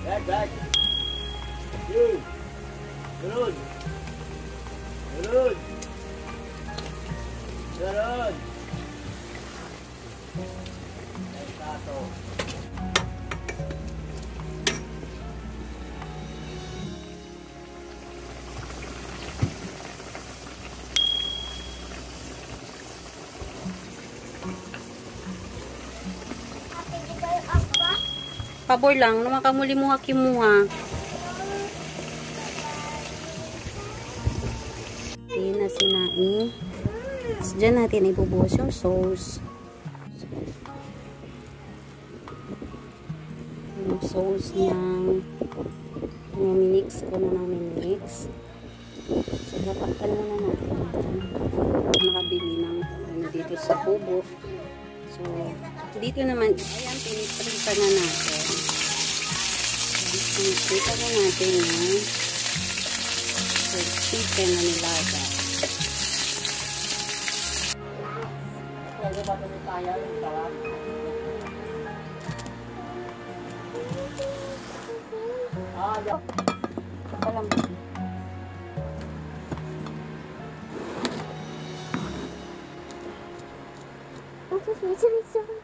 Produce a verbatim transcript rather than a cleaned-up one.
Back, back. Good. Good. Good. Good. Tato. Pabor lang, naman kamuli mo hakimuha. Ayan na sinaing. So, dyan natin ibubuhos yung sauce. Yung sauce niyang minix ko na ng minix. So, napaktan na natin. Nakabili ng ano dito sa kubo. So, dito naman, ayan, piniprita na natin. Piniprita na natin yung chicken na nilaga. Pwede ba ito tayo yung sarap? Ah, yeah. Saka lang. Sorry, sorry, sorry.